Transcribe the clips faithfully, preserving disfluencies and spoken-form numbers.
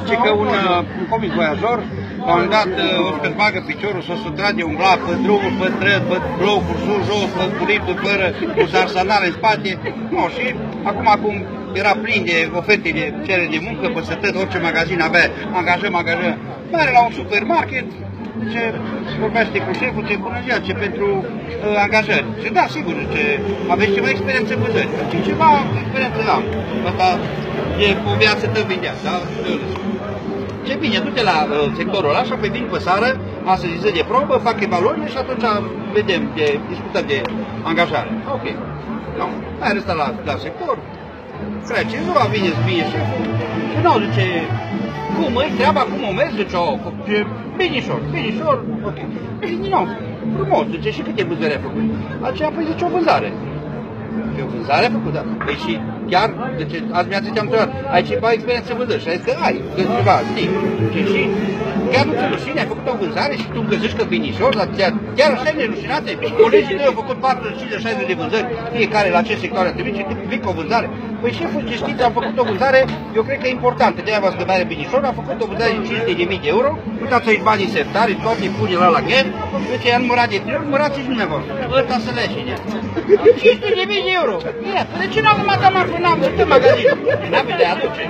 zice că un, un comic voiajor, la un moment dat, o să-ți bagă piciorul, să se trage umbla pe drumul, pe străzi, pe blocuri, sus, jos, pe burituri, fără, cu arsenale în spate. No, și acum, acum era plin de oferte de cerere de muncă, pe sătăt, orice magazin avea, angajăm, angajăm. Mere la un supermarket, ce vorbește cu șeful, ce bună ziua, ce pentru uh, angajări. Și da, sigur, ce aveți ceva experiență în vânzări. Ce ceva experiență am. Asta e o viață tăvindea, da? Ce bine, du-te la uh, sectorul ăla și apoi vin pe seară, astăzi zi de probă, fac evaluările și atunci vedem, de, discutăm de angajare. Ok. No. Mai restă la, la sector, trece, nu va vine bine șeful și nu, zice, cum îi treaba, cum o mergi, zice, o, binișor, binișor, ok. Din nou, frumos, zice, și câte vânzări ai făcut? Aceea, păi zice, o vânzare. E o vânzare a făcut, da. Păi și chiar, zice, azi mi-a zis, am întrebat, ai ceva experiență în vânzări? Și a zis că ai, că ceva, știi. Și chiar nu ți-o rușine, ai făcut o vânzare și tu găsești că binișor, dar chiar așa nerușinate, colegii tăi au făcut patruzeci și cinci de șaizeci de vânzări, fiecare la ce sector a trebuit și tu vii cu o vânzare. Păi șeful, ce știți, am făcut o vânzare, eu cred că e importantă, de-aia v-ați găbare binișor, am făcut o vânzare de cincizeci de mii de euro, uitați aici banii sertari, toate pune la la ghen, deci i-a numărat de trei ori, numărați-și dumneavoastră, ăsta să leșine. cinci sute de mii de euro, ia, de ce n-am numai dat marfă, n-am, dă magazinul, n-am de aduce.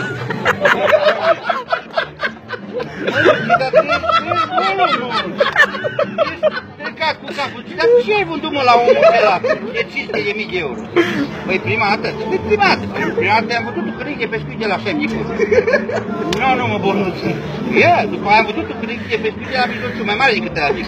Trecat cu capul, dar ce ai vândut mă la omul ăla de cinci sute de mii de euro? Păi prima dată, păi prima dată, prima dată am văzut un cârnic de pescuit de la Șemnicul. Nu, nu mă bănuț. Ia, după aia am văzut un cârnic de pescuit de la Mijlociu, mai mare decât ăla mic.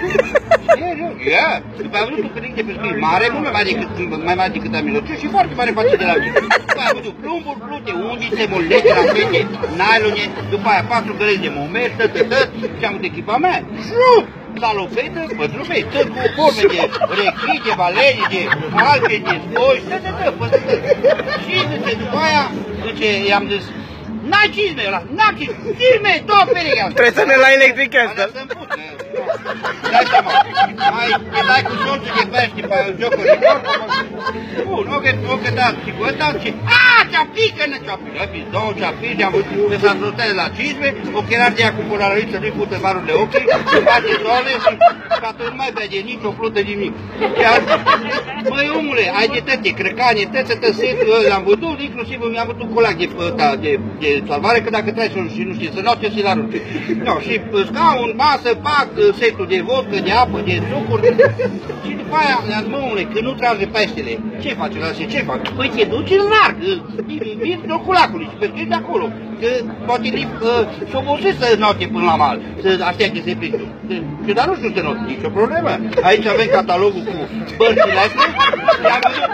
Ia, după aia am văzut un cârnic de pescuit mare, mult mai mare decât, mai mare decât la Mijlociu și foarte mare față de la mic. După aia am văzut plumburi, plute, undițe, molete, rachete, nylone, după aia patru găleți de momer, tătătăt, și am văzut echipament. Șup! Salopetă, pătrupei, tot cu forme de rechii, de valenii, de albe, de scoși, tătătă, pătătăt. Și zice, după aia, zice, i-am zis, n-ai cizme ăla, n-am cizme, cizme, două perechi am. Trebuie să ne la electric ăsta. Să-mi put, dai seama, mai te dai cu soțul de pești pe jocul de corp, bun, ok, ok, da, și cu ăsta, și, aaa, ți-am pică, ne ți-am pică, două ți-am pică, am văzut că s-a înzătat la cizme, ochelari de ea cu polaroid să nu-i pută varul de ochi, să face soare și ca atunci nu mai vede nici o plută nimic. Și am zis, băi, omule, ai de tăte, crăcane, tăte, tăte, setul ăla, am văzut, inclusiv mi-am văzut un colac de, de, de salvare, că dacă treci și nu știi să note, să-i la rupe. No, și scaun, masă, pac, setul de vodcă, de apă, de sucuri. Și după aia ne-am zis, mă, omule, când nu trage peștele, ce faci la ce, ce fac? Păi te duci în larg, vin loculacului și pescuiești de acolo. Că poate să obosesc să note până la mal, să aștepte să-i prindă. Și dar nu știu să note, nicio problemă. Aici avem catalogul cu bărcile astea. Am văzut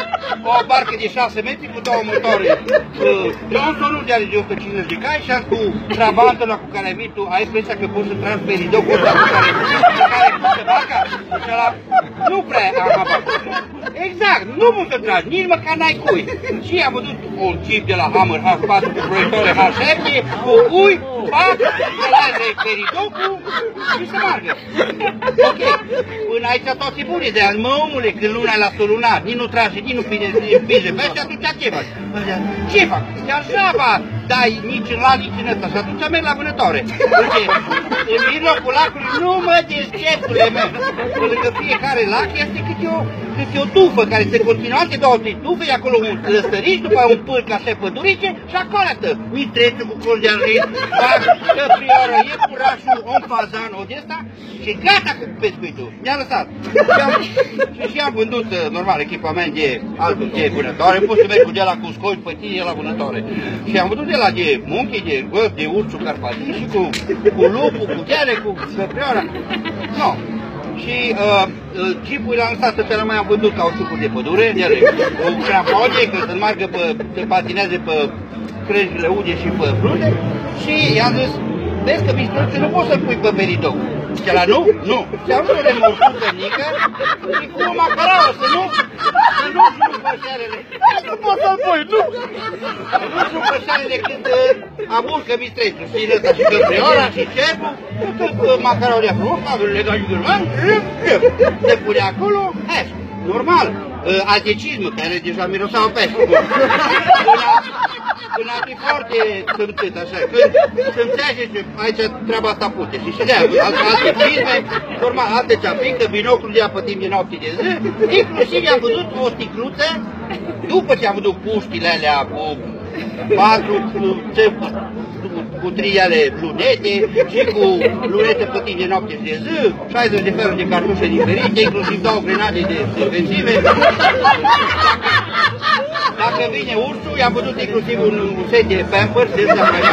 o barcă de șase metri cu două motoare. Johnsonul de are de o sută cincizeci de cai și am cu trabantul ăla cu care ai venit tu, ai expresia că poți să tragi peridou cu ăsta cu care pusă barca. Și ăla nu prea am habar. Exact, nu poți să tragi, nici măcar n-ai cui. Și am văzut un chip de la Hammer H patru cu proiectoare H șapte, cu cui, pac, să peridou cu și să meargă. Ok, până aici toate bune, de azi, mă omule, când luna e la solunar, nici nu trage, nici nu pinge pe și atunci ce faci? Ce fac? Și așa va, dai nici în la, nici în ăsta și atunci merg la vânătoare. Deci, în mijlocul lacului, nu mă descepule meu. Lângă fiecare lac este câte o, câte o tufă care se continuă, alte două, trei tufe, e acolo un lăstăriș, după aia un pâlc așa pădurice și acolo stă mitrețul cu col de argint, căprioră, iepurașul, un fazan, o de ăsta și gata cu pescuitul. Ne-a lăsat. Și am, și, și am vândut, normal, echipament de altul de vânătoare, pot să merg cu de la cu scoși pe tine la vânătoare. Și am vândut de la de munchi, de găs, de ursul carpatii și cu, cu lupul, cu gheale, cu căprioara. No. Și uh, jeepul l-am lăsat să mai am vândut cauciucul de pădure, iar cu crampone, că să meargă pe, se patinează pe crejile ude și pe frunte. Și i-am zis, vezi că mistruțul nu poți să-l pui pe peridou. Și ăla nu? Nu. Și am vrut o remorcuță mică și cu o macarao, să nu, să nu știu pășarele. Nu poți să-l pui, nu. Nu știu pășarele când amurcă mistrețul. Și ăsta și căpriora și cercul, tot macarao de frumos, cabelul legat și gârman, se pune acolo, hai, normal. Atecismă, care deja miroseau pește. Când ar fi foarte sâmpit, așa, când sâmpțește și aici treaba asta pute. Și știi de-aia, alte, alte cizme, urma alte ceapică, binoclul de-a pe timp de noapte de zi, inclusiv i-am văzut o sticluță, după ce am văzut puștile alea cu patru, cu, cu trei ale lunete și cu lunete pe timp de noapte și de zi, șaizeci de feluri de cartușe diferite, inclusiv două grenade de defensive. Dacă vine ursul, i-am văzut inclusiv un, un set de Pampers, de ăsta care,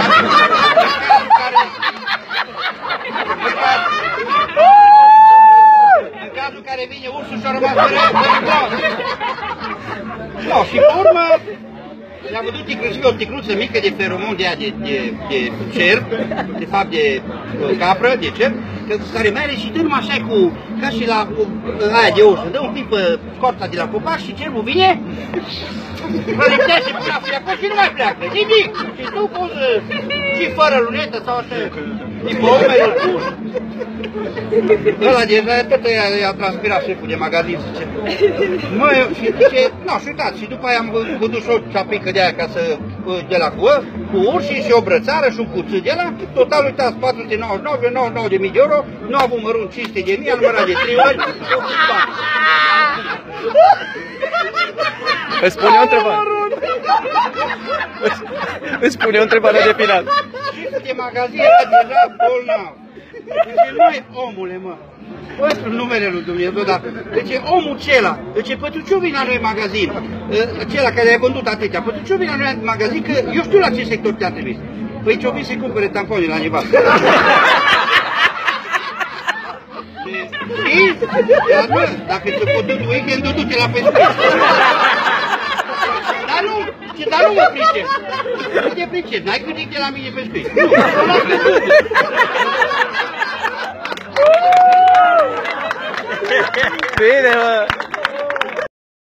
în cazul în care vine ursul și-a rămas fără glas. No, și pe urmă, i-am văzut inclusiv o sticluță mică de feromon de, de, de, de cerb, de fapt de capră, de cerb, care merge și dă numai așa cu, ca și la aia de urs, dă un pic pe scorța de la copac și cerbul vine, îl lipsește până la acolo și nu mai pleacă, nimic! Și tu pus și fără lunetă sau așa, din pe umeri îl pus. Ăla deja tot i-a transpirat șeful de magazin, zice. Măi, și zice, nu, și uitați, și după aia am văzut și o ceapică de aia ca să, de la cu, cu urși și o brățară și un cuțit de la, total uitați, patru sute nouăzeci și nouă, nouăzeci și nouă de mii de euro, nu a avut mărunt cinci sute de mii, a numărat de trei ori, optzeci bani. Îți spune o întrebare. Îți spune o întrebare de final. Șeful de magazin era deja bolnav. Deci, măi, omule, mă, păstru numele lui Dumnezeu, dar, deci, omul cela, deci, pentru ce vine la noi în magazin, cela care a vândut atâtea, pentru ce vine la noi în magazin, că eu știu la ce sector te-a trimis. Păi ce-o vin să-i cumpere tampone la nevastă. Știi? Dacă ți-o putut weekend-ul, du-te la pescuit. Dar nu, dar nu mă pricep. Nu te pricep, n-ai gândit de la mine pescuit. Nu, nu l-am gândit. Bine, mă!